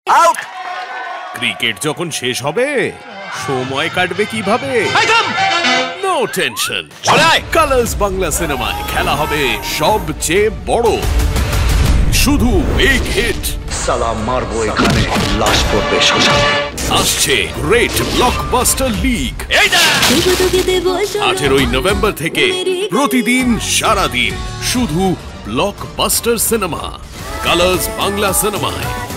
Out. Cricket যখন শেষ হবে সময় কাটবে কিভাবে? নো টেনশন, কালার্স বাংলা সিনেমায় খেলা হবে সবচেয়ে বড়, শুধু বিগ হিট। সালাম মারবো এখানে, লাশ পড়বে শ্মশানে। আসছে গ্রেট ব্লকবাস্টার লিগ, 18 নভেম্বর থেকে প্রতিদিন সারাদিন শুধু ব্লকবাস্টার সিনেমা, কালার্স বাংলা সিনেমায়।